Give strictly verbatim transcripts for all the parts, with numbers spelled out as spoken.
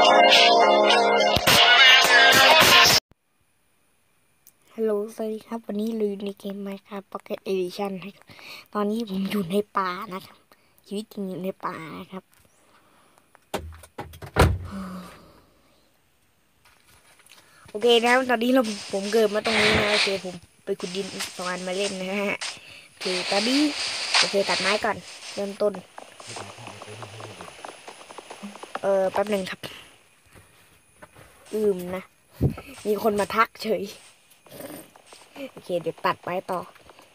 ฮัลโหลสวัสดีครับวันนี้เราอยู่ในเกม Minecraft Pocket Edition นะครับตอนนี้ผมอยู่ในป่านะครับชีวิตจริงอยู่ในป่านะครับโอเคนะครับตอนนี้เราผมเกิดมาตรงนี้นะโอเคผมไปขุดดินอีกสองอันมาเล่นนะฮะโอเคตอนนี้โอเคตัดไม้ก่อนเริ่มต้นเออแป๊บหนึ่งครับอืมนะมีคนมาทักเฉยโอเคเดี๋ยวตัดไม้ต่อ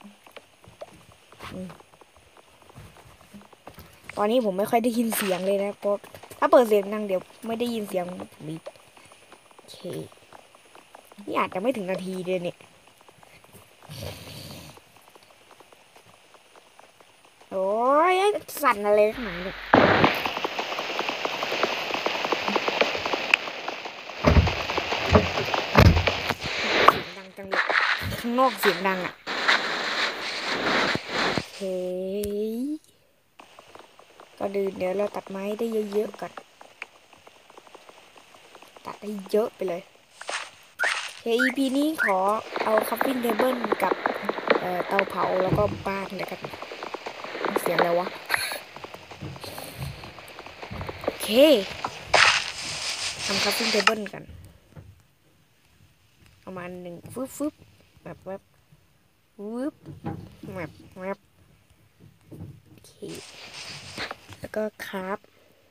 ตอนนี้ผมไม่ค่อยได้ยินเสียงเลยนะเพราะถ้าเปิดเสียงดังเดี๋ยวไม่ได้ยินเสียงผมอีกโอเคนี่อาจจะไม่ถึงนาทีเลยเนี่ยโอ้ยสั่นอะไรขนาดนี้เสียงดังจังเลยข้างนอกเสียงดังอ่ะเฮ้ยก็ดูเดี๋ยวเราตัดไม้ได้เยอะๆก่อนตัดได้เยอะไปเลยเฮ้ย อี พี นี้ขอเอาคัพปิ้งเทเบิลกับเอ่อเตาเผาแล้วก็บ้านเลยกันเสียงอะไรวะโอเคทำคัพปิ้งเทเบิลกันประมาณหนึ่งฟึบฟึบแบบแบบวึบแบบแบบโอเคแล้วก็คราฟ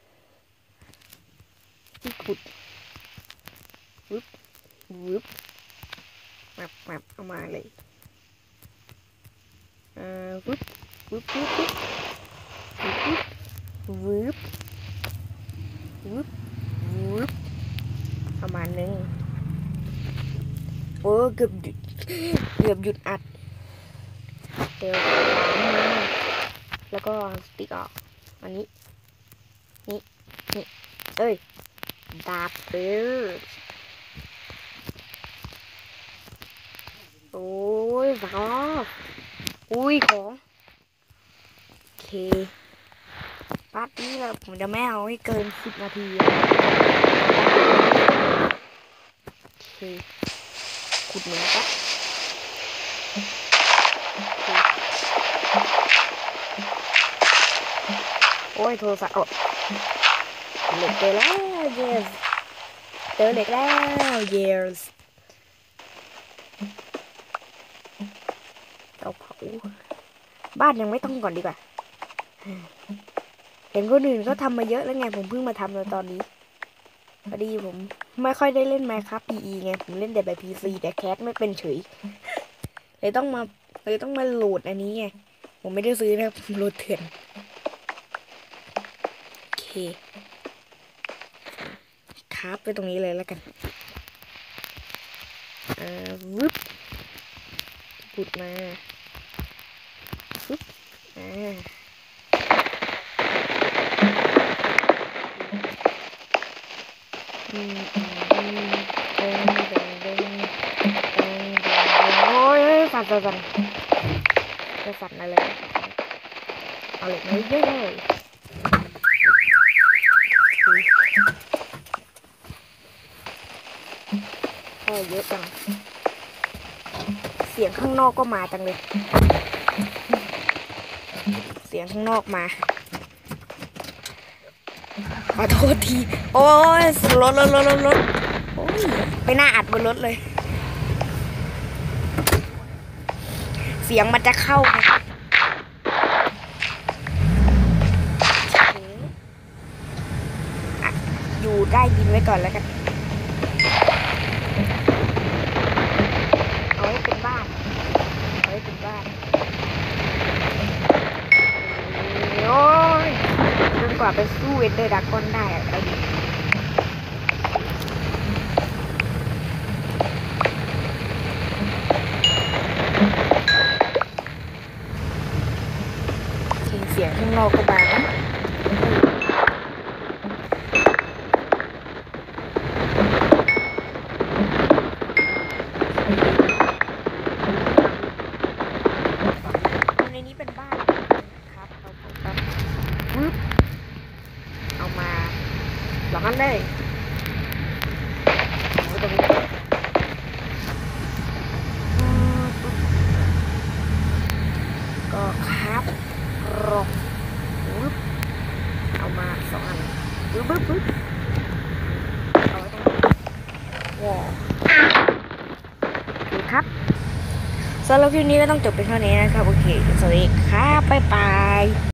ที่ขุดวึบวึบแบบแบบเอามาเลยอ่าวึบวึบวึบวึบวึบวึบวึบประมาณนึงโอ้เกือบหยุดเกือบหยุดอัดเดี๋ยวล้างมือแล้วก็สติ๊กออกอันนี้นี่นี่เอ้ยดาบเบลโอ้ยสาวอุ้ยของโอเคปาร์ตี้แล้วผมจะไม่เอาให้เกินสิบนาทีโอเคขุดเหมือนกันโอ้ยโทรศัพท์อดเหล็กเจอแล้ว yes เจอเหล็กแล้ว yes เตาเผาบ้านยังไม่ต้องก่อนดีกว่าเห็นคนอื่นเขาทำมาเยอะแล้วไงผมเพิ่งมาทำในตอนนี้พอดีผมไม่ค่อยได้เล่น Minecraft พี อี ไงผมเล่นแต่แบบ พี ซี แต่แคสไม่เป็นเฉยเลยต้องมาเลยต้องมาโหลดอันนี้ไงผมไม่ได้ซื้อนะผมโหลดเถื่อนโอเคครับไปตรงนี้เลยแล้วกันอ่าวึบปุดมาฟึบอ่าอืมอืมอืมเด้งเด้งเด้งเด้งเด้งโอ้ยสั่นสั่นสั่นจะสั่นอะไรเอาเหล็กมาเยอะเลยโอ้เยอะจังเสียงข้างนอกก็มาจังเลยเสียงข้างนอกมาขอโทษทีโอ้ยรถรถรถรถรถโอ้ยไปหน้าอัดบนรถเลยเสียงมันจะเข้าไงอยู่ใต้ดินไว้ก่อนแล้วกันเอาไว้เป็นบ้านเอาไว้เป็นบ้านโอ้ยจนกว่าไปสู้เอ็นเดอร์ดากอนได้ไอ้ดิเสียงข้างนอกก็มาในนี้เป็นบ้านครับเราครับปึ๊บเอามาตรงนี้ก็ครับรอกปึ๊บเอามาสองอันปึ๊บปึ๊บปึ๊บเอาไว้ตรงนี้ว้าวโอเคครับสำหรับคลิปนี้ก็ต้องจบเป็นเท่านี้นะครับโอเคสวัสดีครับบ๊ายบาย